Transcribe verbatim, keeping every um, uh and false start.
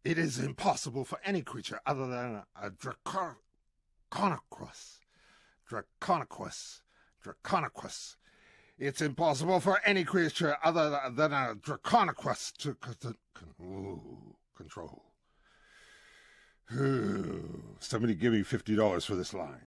It is impossible for any creature other than a Draconicus, Draconicus, Draconicus. It's impossible for any creature other than a Draconicus to, to, to ooh, control. Somebody give me fifty dollars for this line.